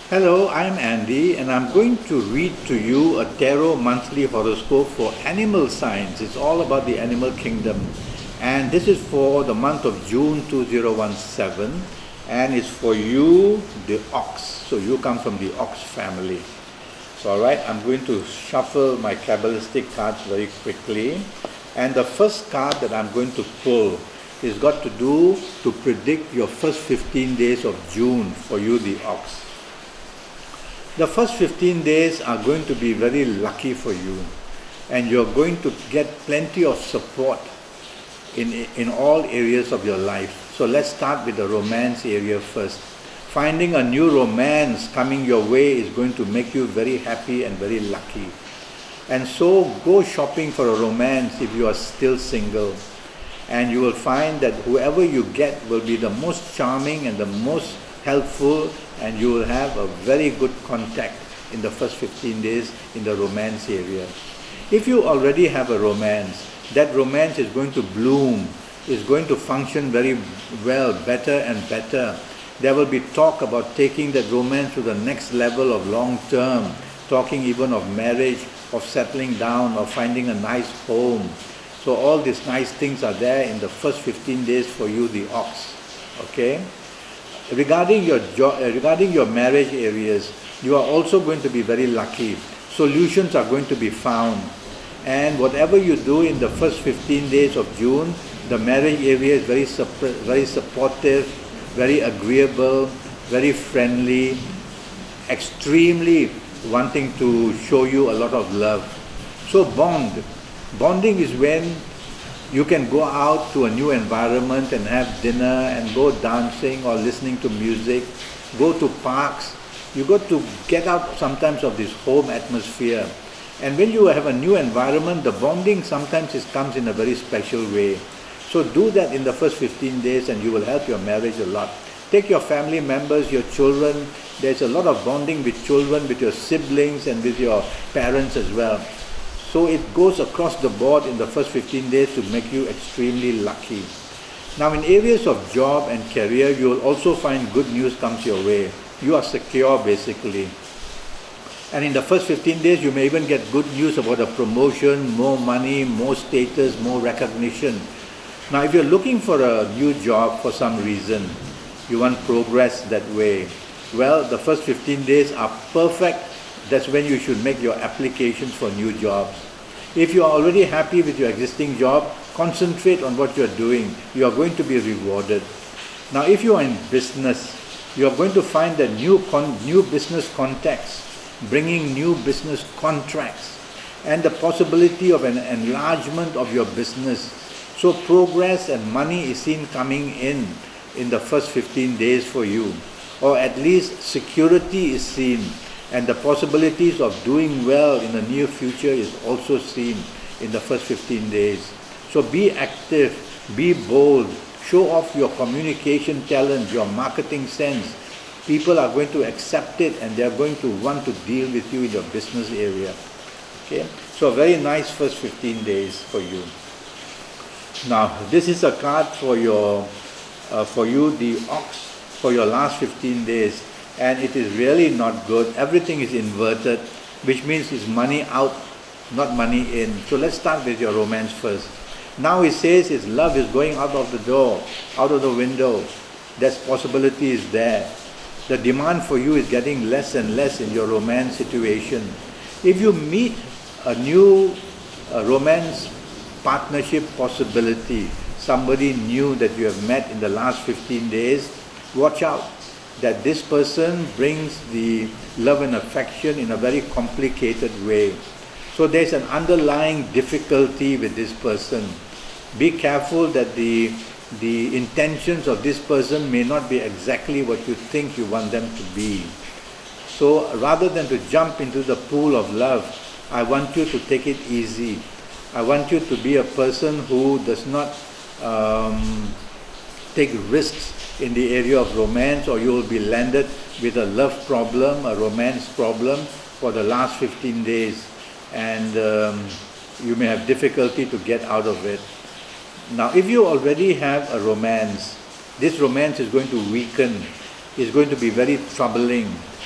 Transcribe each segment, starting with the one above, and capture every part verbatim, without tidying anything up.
Hello, I'm Andy and I'm going to read to you a tarot monthly horoscope for animal signs. It's all about the animal kingdom. And this is for the month of June two thousand seventeen, and it's for you, the ox. So you come from the ox family. So alright, I'm going to shuffle my Kabbalistic cards very quickly. And the first card that I'm going to pull is got to do to predict your first fifteen days of June for you, the ox. The first fifteen days are going to be very lucky for you, and you're going to get plenty of support in, in all areas of your life. So let's start with the romance area first. Finding a new romance coming your way is going to make you very happy and very lucky. And so go shopping for a romance if you are still single. And you will find that whoever you get will be the most charming and the most helpful, and you will have a very good contact in the first fifteen days in the romance area. If you already have a romance, that romance is going to bloom, is going to function very well, better and better. There will be talk about taking that romance to the next level of long term, talking even of marriage, of settling down, of finding a nice home. So all these nice things are there in the first fifteen days for you, the ox. Okay? Regarding your job, regarding your marriage areas, you are also going to be very lucky. Solutions are going to be found, and whatever you do in the first fifteen days of June, the marriage area is very very supportive, very agreeable, very friendly, extremely wanting to show you a lot of love. So bond. Bonding is when you can go out to a new environment and have dinner and go dancing or listening to music, go to parks. You got to get out sometimes of this home atmosphere. And when you have a new environment, the bonding sometimes is, comes in a very special way. So do that in the first fifteen days and you will help your marriage a lot. Take your family members, your children. There's a lot of bonding with children, with your siblings and with your parents as well. So it goes across the board in the first fifteen days to make you extremely lucky. Now in areas of job and career, you will also find good news comes your way. You are secure basically. And in the first fifteen days, you may even get good news about a promotion, more money, more status, more recognition. Now if you're looking for a new job for some reason, you want progress that way, well, the first fifteen days are perfect. That's when you should make your applications for new jobs. If you are already happy with your existing job, concentrate on what you're doing. You are going to be rewarded. Now, if you are in business, you are going to find that new, con new business contacts, bringing new business contracts, and the possibility of an enlargement of your business. So progress and money is seen coming in in the first fifteen days for you. Or at least security is seen. And the possibilities of doing well in the near future is also seen in the first fifteen days. So be active, be bold, show off your communication talent, your marketing sense. People are going to accept it and they are going to want to deal with you in your business area. Okay? So a very nice first fifteen days for you. Now, this is a card for your, uh, for you, the ox, for your last fifteen days. And it is really not good. Everything is inverted, which means it's money out, not money in. So let's start with your romance first. Now it says his love is going out of the door, out of the window. That possibility is there. The demand for you is getting less and less in your romance situation. If you meet a new uh, romance partnership possibility, somebody new that you have met in the last fifteen days, watch out. That this person brings the love and affection in a very complicated way. So there's an underlying difficulty with this person. Be careful that the, the intentions of this person may not be exactly what you think you want them to be. So rather than to jump into the pool of love, I want you to take it easy. I want you to be a person who does not um, take risks in the area of romance, or you will be landed with a love problem, a romance problem for the last fifteen days, and um, you may have difficulty to get out of it. Now if you already have a romance, this romance is going to weaken, is going to be very troubling.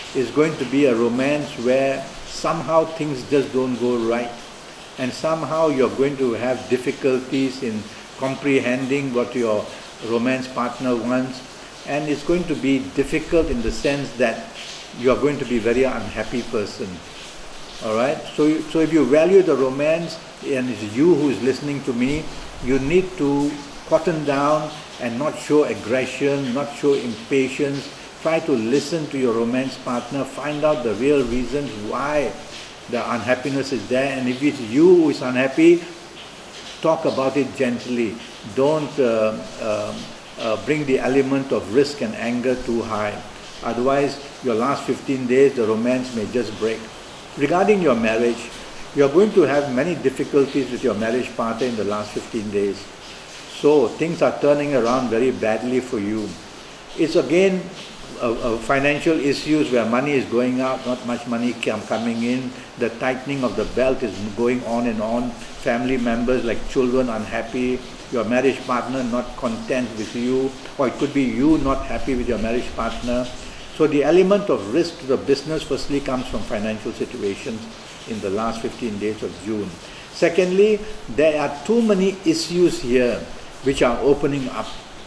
is going to be a romance where somehow things just don't go right, and somehow you're going to have difficulties in comprehending what your romance partner wants, and it's going to be difficult in the sense that you're going to be a very unhappy person. All right? So, you, so if you value the romance, and it's you who is listening to me, you need to cotton down and not show aggression, not show impatience. Try to listen to your romance partner, find out the real reasons why the unhappiness is there, and if it's you who is unhappy, talk about it gently. Don't uh, uh, uh, bring the element of risk and anger too high. Otherwise, your last fifteen days, the romance may just break. Regarding your marriage, you are going to have many difficulties with your marriage partner in the last fifteen days. So things are turning around very badly for you. It's again uh, uh, financial issues where money is going out, not much money coming in. The tightening of the belt is going on and on. Family members like children unhappy. Your marriage partner not content with you, or it could be you not happy with your marriage partner. So the element of risk to the business firstly comes from financial situations in the last fifteen days of June. Secondly, there are too many issues here which are opening up.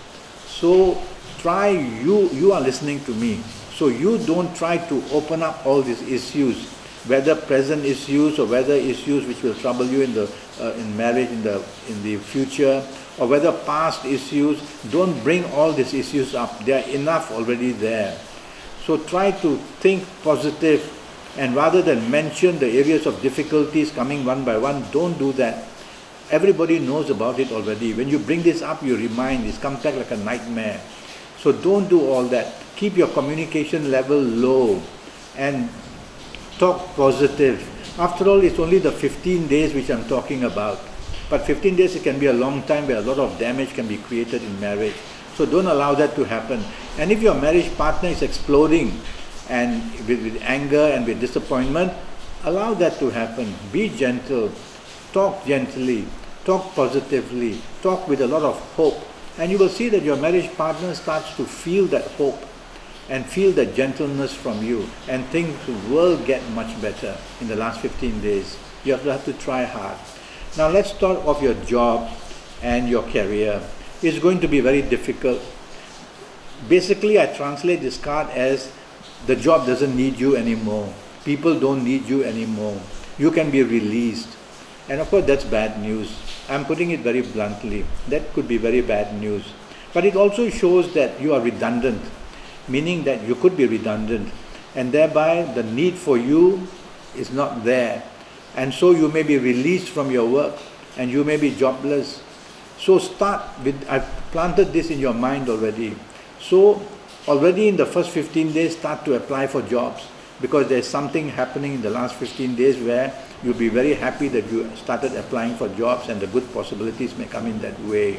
So try, you, you are listening to me, so you don't try to open up all these issues, whether present issues or whether issues which will trouble you in the uh, in marriage in the in the future, or whether past issues. Don't bring all these issues up. They are enough already there. So try to think positive, and rather than mention the areas of difficulties coming one by one, don't do that. Everybody knows about it already. When you bring this up, you remind, it comes back like a nightmare. So don't do all that. Keep your communication level low and talk positive. After all, it's only the fifteen days which I'm talking about. But fifteen days, it can be a long time where a lot of damage can be created in marriage. So don't allow that to happen. And if your marriage partner is exploding and with, with anger and with disappointment, allow that to happen. Be gentle. Talk gently. Talk positively. Talk with a lot of hope. And you will see that your marriage partner starts to feel that hope and feel that gentleness from you, and things will get much better in the last fifteen days. You have to try hard. Now let's talk of your job and your career. It's going to be very difficult. Basically, I translate this card as the job doesn't need you anymore. People don't need you anymore. You can be released. And of course, that's bad news. I'm putting it very bluntly. That could be very bad news. But it also shows that you are redundant, meaning that you could be redundant, and thereby the need for you is not there. And so you may be released from your work, and you may be jobless. So start with, I've planted this in your mind already. So already in the first fifteen days, start to apply for jobs, because there's something happening in the last fifteen days where you'll be very happy that you started applying for jobs, and the good possibilities may come in that way.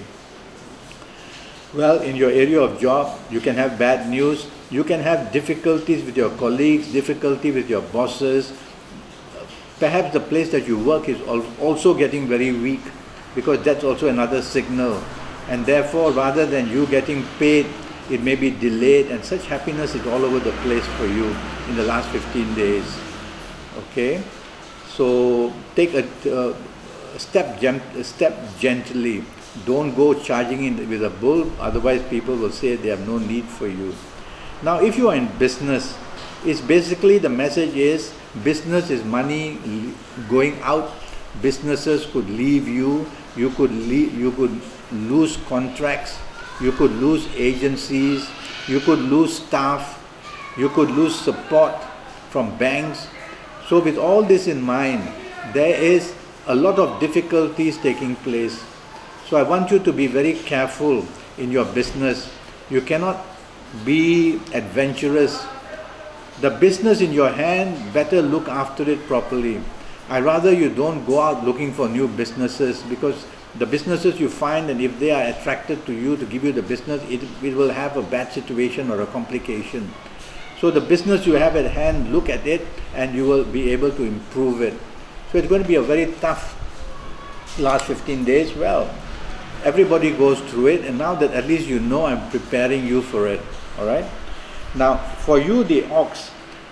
Well, in your area of job, you can have bad news. You can have difficulties with your colleagues, difficulty with your bosses. Perhaps the place that you work is also getting very weak, because that's also another signal. And therefore, rather than you getting paid, it may be delayed, and such happiness is all over the place for you in the last fifteen days. Okay? So take a, uh, step, a step gently. Don't go charging in with a bull, otherwise people will say they have no need for you. Now, if you are in business, it's basically the message is business is money going out. Businesses could leave you. You could leave, you could lose contracts. You could lose agencies. You could lose staff. You could lose support from banks. So with all this in mind, there is a lot of difficulties taking place. So I want you to be very careful in your business. You cannot be adventurous. The business in your hand, better look after it properly. I rather you don't go out looking for new businesses, because the businesses you find, and if they are attracted to you to give you the business, it, it will have a bad situation or a complication. So the business you have at hand, look at it and you will be able to improve it. So it's going to be a very tough last fifteen days. Well, everybody goes through it, and now that at least you know, I'm preparing you for it. All right? Now, for you, the ox,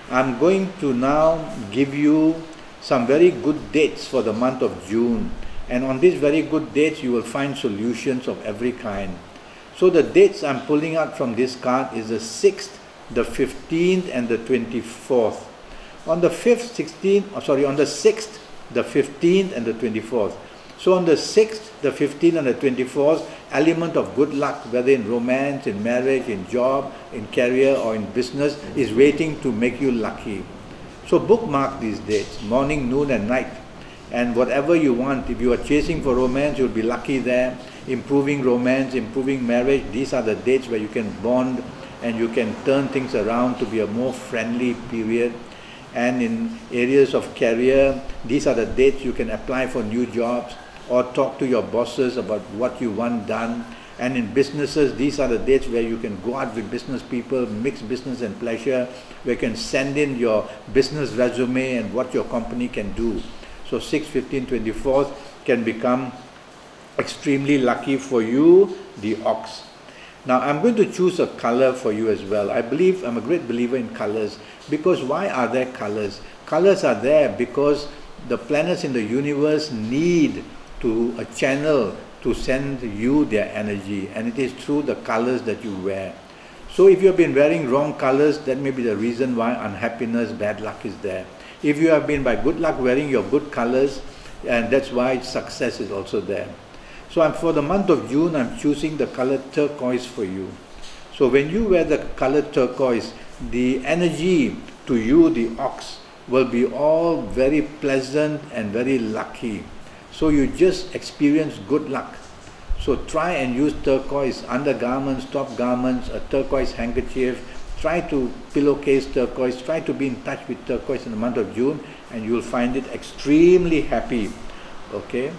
I'm going to now give you some very good dates for the month of June, and on these very good dates you will find solutions of every kind. So the dates I'm pulling out from this card is the sixth, the fifteenth and the twenty-fourth. On the fifth, sixteenth, oh, sorry, on the sixth, the fifteenth and the twenty-fourth. So on the sixth, the fifteenth and the twenty-fourth, element of good luck, whether in romance, in marriage, in job, in career or in business, is waiting to make you lucky. So bookmark these dates, morning, noon and night. And whatever you want, if you are chasing for romance, you'll be lucky there. Improving romance, improving marriage, these are the dates where you can bond and you can turn things around to be a more friendly period. And in areas of career, these are the dates you can apply for new jobs or talk to your bosses about what you want done. And in businesses, these are the dates where you can go out with business people, mix business and pleasure, where you can send in your business resume and what your company can do. So six, fifteen, twenty-fourth can become extremely lucky for you, the ox. Now I'm going to choose a color for you as well. I believe, I'm a great believer in colors, because why are there colors? Colors are there because the planets in the universe need to a channel to send you their energy, and it is through the colors that you wear. So if you have been wearing wrong colors, that may be the reason why unhappiness, bad luck is there. If you have been by good luck wearing your good colors, and that's why success is also there. So I'm, for the month of June, I'm choosing the color turquoise for you. So when you wear the color turquoise, the energy to you, the ox, will be all very pleasant and very lucky. So you just experience good luck. So try and use turquoise, undergarments, top garments, a turquoise handkerchief. Try to pillowcase turquoise, try to be in touch with turquoise in the month of June, and you will find it extremely happy, okay,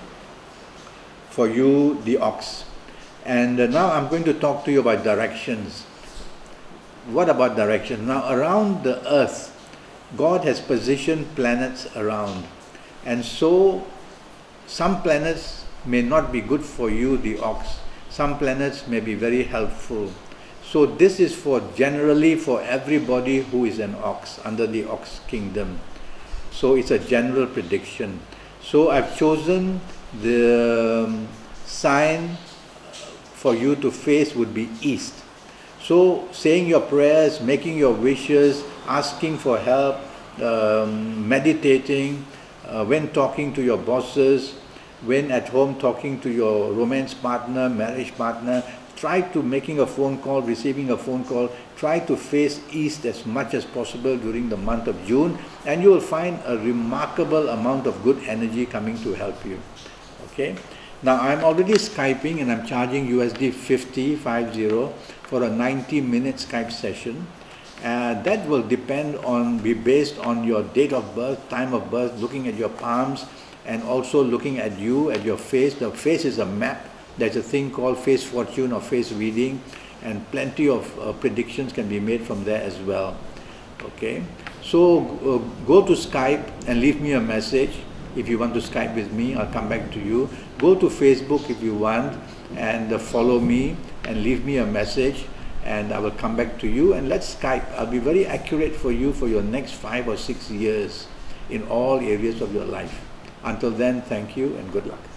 for you, the ox. And uh, now I'm going to talk to you about directions. What about directions? Now around the earth, God has positioned planets around, and so some planets may not be good for you, the ox. Some planets may be very helpful. So this is for generally for everybody who is an ox, under the ox kingdom. So it's a general prediction. So I've chosen the um, sign for you to face would be east. So saying your prayers, making your wishes, asking for help, um, meditating, uh, when talking to your bosses, when at home talking to your romance partner, marriage partner, try to making a phone call, receiving a phone call, try to face east as much as possible during the month of June, and you will find a remarkable amount of good energy coming to help you. Okay. Now I'm already Skyping and I'm charging U S D fifty, five zero for a ninety minute Skype session. Uh, that will depend on, be based on your date of birth, time of birth, looking at your palms, and also looking at you, at your face. The face is a map. There's a thing called face fortune or face reading, and plenty of uh, predictions can be made from there as well. Okay, so uh, go to Skype and leave me a message. If you want to Skype with me, I'll come back to you. Go to Facebook if you want, and uh, follow me and leave me a message, and I will come back to you, and let's Skype. I'll be very accurate for you for your next five or six years in all areas of your life. Until then, thank you and good luck.